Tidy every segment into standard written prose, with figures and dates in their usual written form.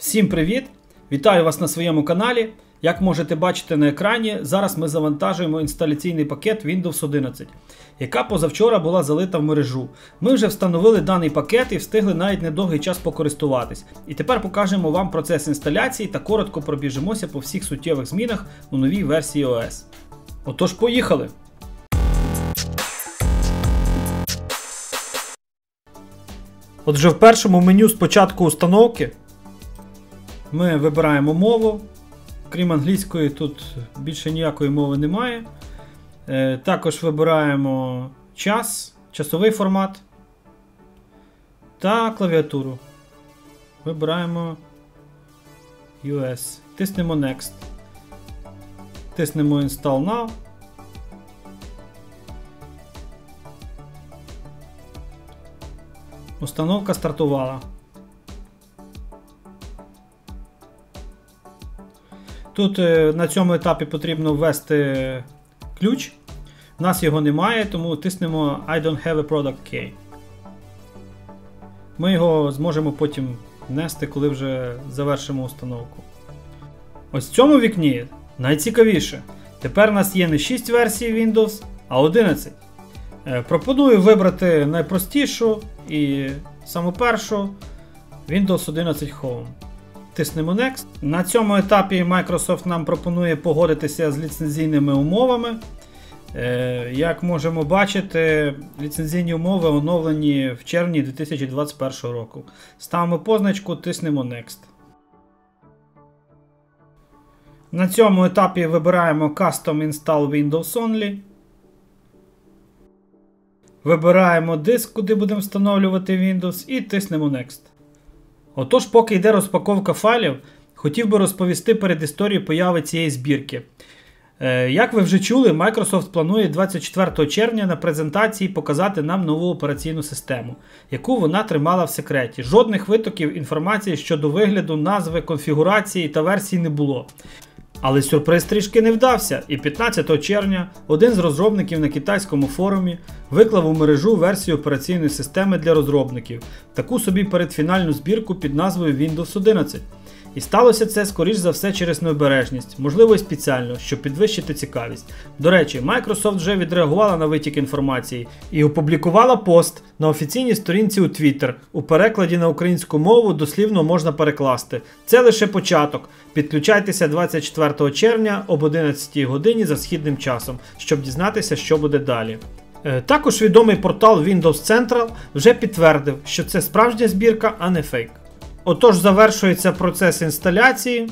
Всім привіт! Вітаю вас на своєму каналі. Як можете бачити на екрані, зараз ми завантажуємо інсталяційний пакет Windows 11, яка позавчора була залита в мережу. Ми вже встановили даний пакет і встигли навіть недовгий час покористуватись. І тепер покажемо вам процес інсталяції та коротко пробіжимося по всіх суттєвих змінах у новій версії ОС. Отож, поїхали! Отже, в першому меню спочатку установки ми вибираємо мову. Крім англійської, тут більше ніякої мови немає. Також вибираємо час, часовий формат та клавіатуру. Вибираємо US. Тиснемо Next. Тиснемо Install Now. Установка стартувала. Тут на цьому етапі потрібно ввести ключ. У нас його немає, тому тиснемо I don't have a product key. Ми його зможемо потім внести, коли вже завершимо установку. Ось в цьому вікні найцікавіше. Тепер у нас є не 6 версій Windows, а 11. Пропоную вибрати найпростішу і саму першу Windows 11 Home. Тиснемо Next. На цьому етапі Microsoft нам пропонує погодитися з ліцензійними умовами. Як можемо бачити, ліцензійні умови оновлені в червні 2021 року. Ставимо позначку, тиснемо Next. На цьому етапі вибираємо Custom Install Windows Only. Вибираємо диск, куди будемо встановлювати Windows, і тиснемо Next. Отож, поки йде розпаковка файлів, хотів би розповісти передісторію появи цієї збірки. Як ви вже чули, Microsoft планує 24 червня на презентації показати нам нову операційну систему, яку вона тримала в секреті. Жодних витоків інформації щодо вигляду, назви, конфігурації та версій не було. Але сюрприз трішки не вдався, і 15 червня один з розробників на китайському форумі виклав у мережу версію операційної системи для розробників, таку собі передфінальну збірку під назвою Windows 11. І сталося це, скоріш за все, через необережність, можливо і спеціально, щоб підвищити цікавість. До речі, Microsoft вже відреагувала на витік інформації і опублікувала пост на офіційній сторінці у Twitter. У перекладі на українську мову дослівно можна перекласти. Це лише початок. Підключайтеся 24 червня об 11 годині за східним часом, щоб дізнатися, що буде далі. Також відомий портал Windows Central вже підтвердив, що це справжня збірка, а не фейк. Отож, завершується процес інсталяції.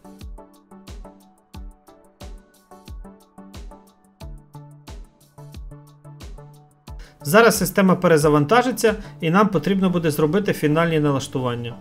Зараз система перезавантажиться і нам потрібно буде зробити фінальні налаштування.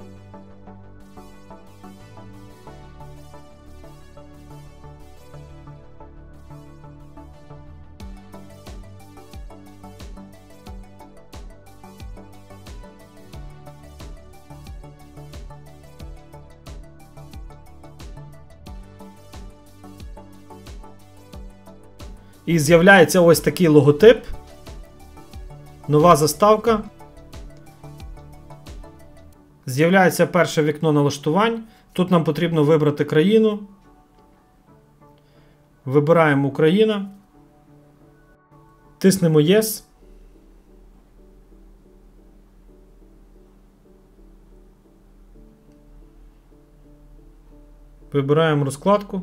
І з'являється ось такий логотип, нова заставка. З'являється перше вікно налаштувань. Тут нам потрібно вибрати країну. Вибираємо Україна. Тиснемо Yes. Вибираємо розкладку.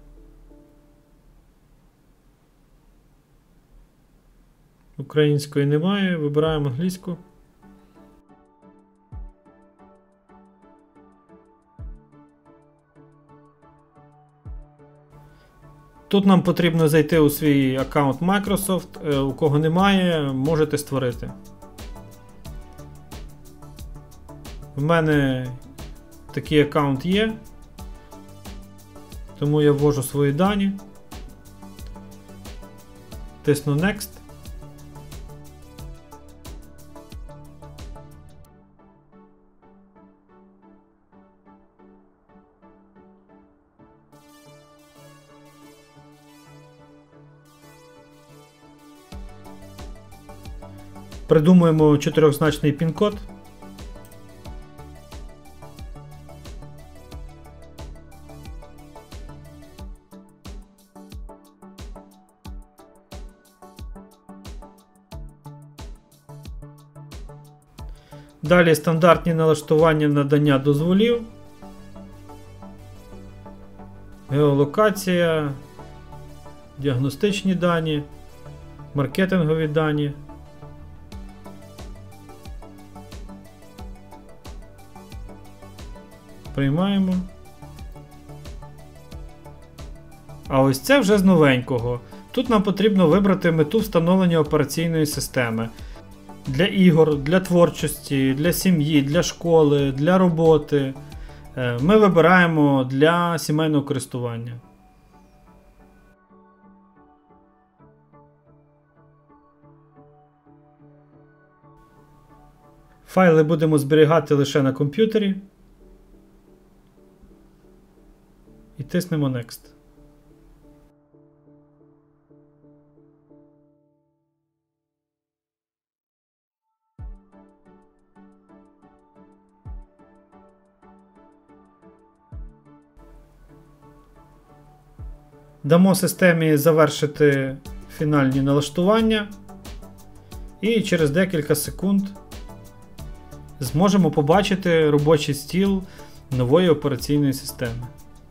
Української немає, вибираємо англійську. Тут нам потрібно зайти у свій аккаунт Microsoft. У кого немає, можете створити. В мене такий аккаунт є, тому я ввожу свої дані. Тисну Next. Придумуємо 4-значний пін-код. Далі стандартні налаштування надання дозволів, геолокація, діагностичні дані, маркетингові дані. Приймаємо. А ось це вже з новенького. Тут нам потрібно вибрати мету встановлення операційної системи. Для ігор, для творчості, для сім'ї, для школи, для роботи. Ми вибираємо для сімейного користування. Файли будемо зберігати лише на комп'ютері. І тиснемо Next. Дамо системі завершити фінальні налаштування і через декілька секунд зможемо побачити робочий стіл нової операційної системи.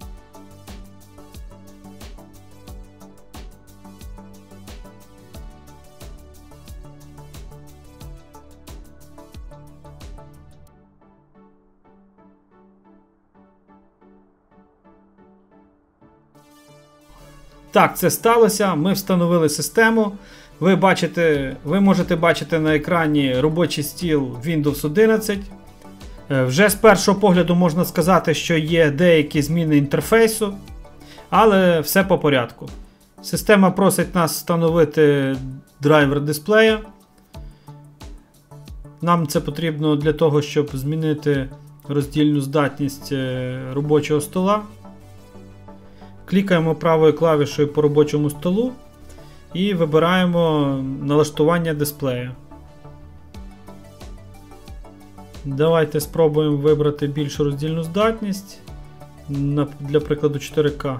Так, це сталося. Ми встановили систему. Ви можете бачити на екрані робочий стіл Windows 11. Вже з першого погляду можна сказати, що є деякі зміни інтерфейсу, але все по порядку. Система просить нас встановити драйвер дисплея. Нам це потрібно для того, щоб змінити роздільну здатність робочого стола. Клікаємо правою клавішою по робочому столу і вибираємо налаштування дисплея. Давайте спробуємо вибрати більшу роздільну здатність, для прикладу 4К.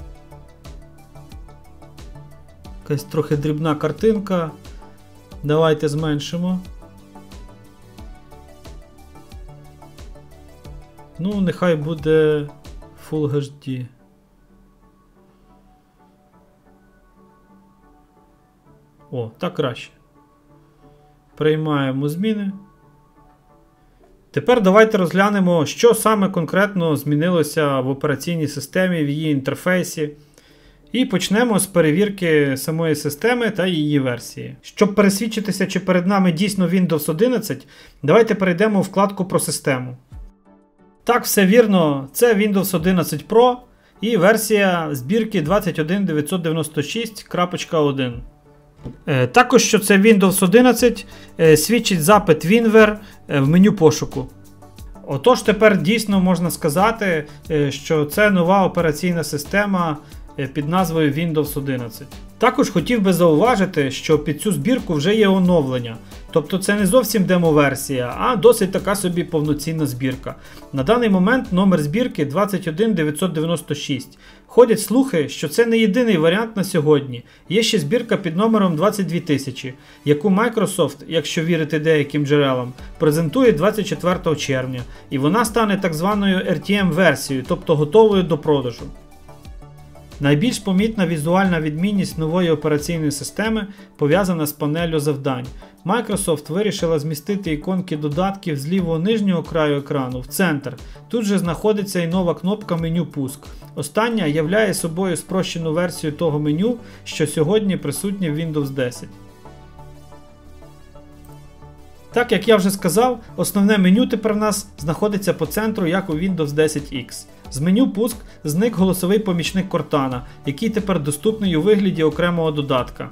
Якась трохи дрібна картинка. Давайте зменшимо. Ну, нехай буде Full HD. О, так краще. Приймаємо зміни. Тепер давайте розглянемо, що саме конкретно змінилося в операційній системі, в її інтерфейсі. І почнемо з перевірки самої системи та її версії. Щоб пересвідчитися, чи перед нами дійсно Windows 11, давайте перейдемо у вкладку про систему. Так, все вірно, це Windows 11 Pro і версія збірки 21996.1. Також, що це Windows 11, свідчить запит WinVer в меню пошуку. Отож, тепер дійсно можна сказати, що це нова операційна система під назвою Windows 11. Також хотів би зауважити, що під цю збірку вже є оновлення. Тобто це не зовсім демо-версія, а досить така собі повноцінна збірка. На даний момент номер збірки 21996. Ходять слухи, що це не єдиний варіант на сьогодні. Є ще збірка під номером 22000, яку Microsoft, якщо вірити деяким джерелам, презентує 24 червня. І вона стане так званою RTM-версією, тобто готовою до продажу. Найбільш помітна візуальна відмінність нової операційної системи пов'язана з панеллю завдань. Microsoft вирішила змістити іконки додатків з лівого нижнього краю екрану в центр. Тут же знаходиться і нова кнопка меню «Пуск». Остання являє собою спрощену версію того меню, що сьогодні присутнє в Windows 10. Так, як я вже сказав, основне меню тепер в нас знаходиться по центру, як у Windows 10X. З меню «Пуск» зник голосовий помічник Cortana, який тепер доступний у вигляді окремого додатка.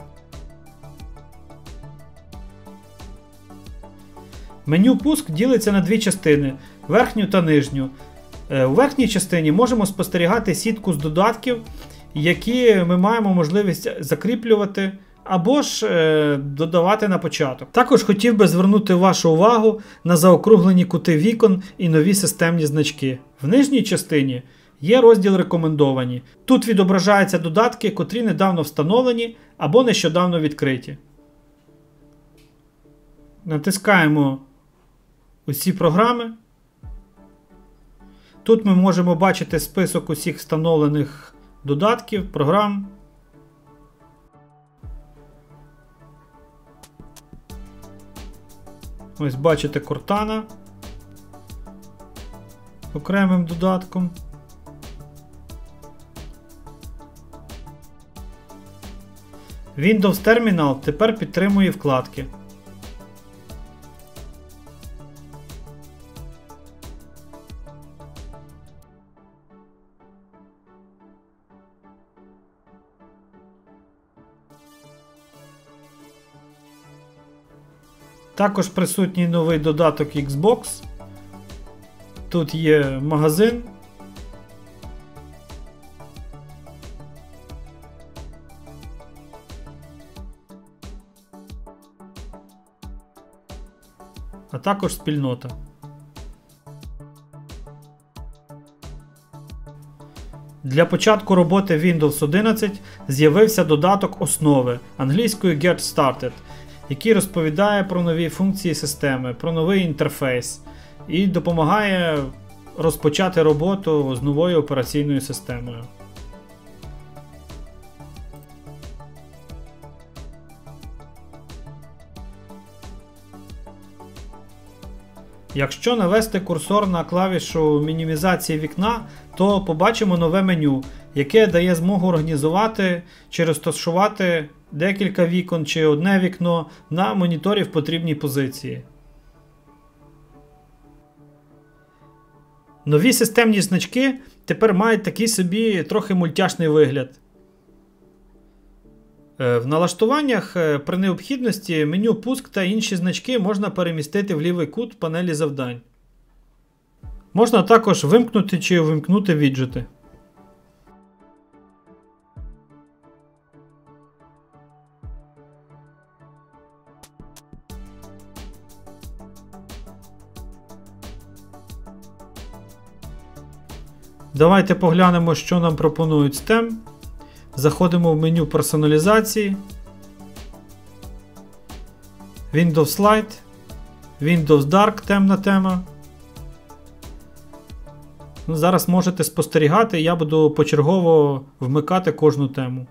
Меню «Пуск» ділиться на дві частини – верхню та нижню. У верхній частині можемо спостерігати сітку з додатків, які ми маємо можливість закріплювати або ж додавати на початок. Також хотів би звернути вашу увагу на заокруглені кути вікон і нові системні значки. В нижній частині є розділ «Рекомендовані». Тут відображаються додатки, котрі недавно встановлені або нещодавно відкриті. Натискаємо усі програми. Тут ми можемо бачити список усіх встановлених додатків, програм. Ось бачите Cortana окремим додатком. Windows Terminal тепер підтримує вкладки. Також присутній новий додаток Xbox. Тут є магазин. А також спільнота. Для початку роботи Windows 11 з'явився додаток основи англійською Get Started, який розповідає про нові функції системи, про новий інтерфейс і допомагає розпочати роботу з новою операційною системою. Якщо навести курсор на клавішу мінімізації вікна, то побачимо нове меню, яке дає змогу організувати чи розташувати декілька вікон чи одне вікно на моніторі в потрібній позиції. Нові системні значки тепер мають такий собі трохи мультяшний вигляд. В налаштуваннях при необхідності меню пуск та інші значки можна перемістити в лівий кут панелі завдань. Можна також вимкнути чи увімкнути віджити. Давайте поглянемо, що нам пропонують STEM. Заходимо в меню персоналізації, Windows Light, Windows Dark темна тема. Зараз можете спостерігати, я буду почергово вмикати кожну тему.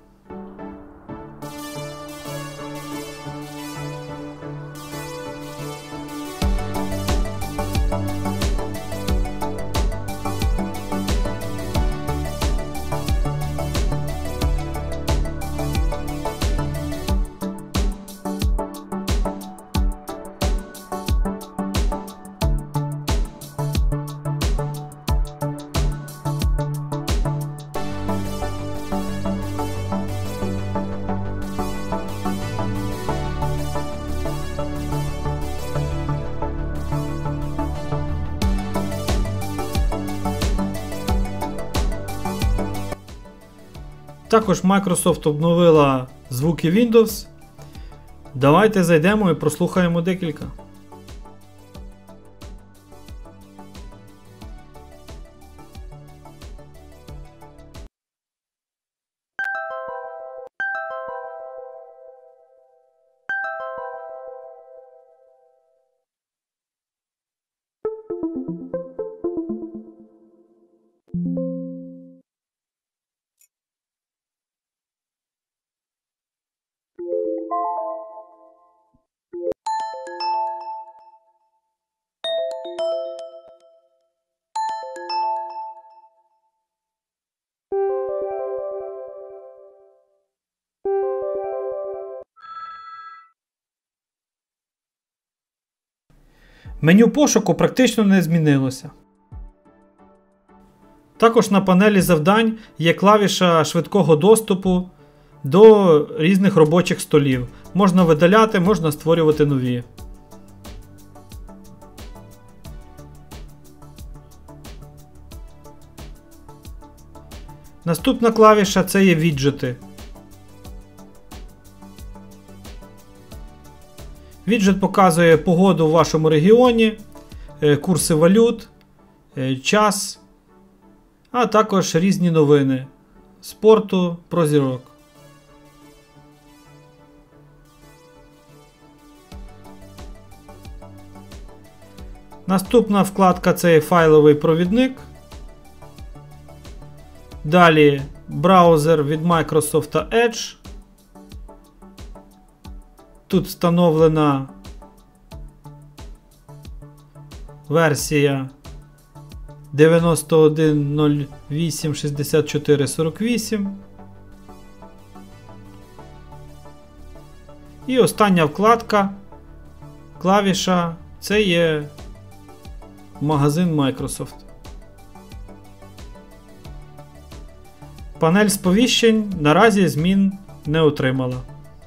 Також Microsoft обновила звуки Windows. Давайте зайдемо і прослухаємо декілька. Меню пошуку практично не змінилося. Також на панелі завдань є клавіша швидкого доступу до різних робочих столів. Можна видаляти, можна створювати нові. Наступна клавіша – це є віджити. Віджит показує погоду в вашому регіоні, курси валют, час, а також різні новини спорту, про зірок. Наступна вкладка це є файловий провідник. Далі браузер від Microsoft Edge. Тут встановлена версія 91.08.64.48. І остання вкладка, клавіша, це є магазин Microsoft. Панель сповіщень наразі змін не отримала.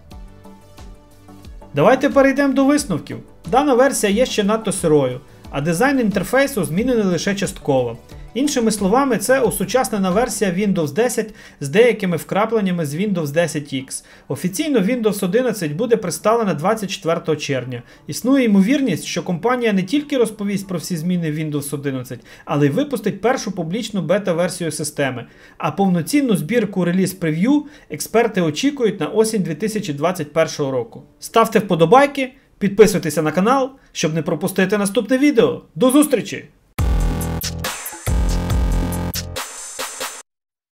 Давайте перейдемо до висновків. Дана версія є ще надто сирою, а дизайн інтерфейсу змінений лише частково. Іншими словами, це осучаснена версія Windows 10 з деякими вкрапленнями з Windows 10X. Офіційно Windows 11 буде представлена 24 червня. Існує ймовірність, що компанія не тільки розповість про всі зміни Windows 11, але й випустить першу публічну бета-версію системи. А повноцінну збірку реліз-прев'ю експерти очікують на осінь 2021 року. Ставте вподобайки, підписуйтеся на канал, щоб не пропустити наступне відео. До зустрічі!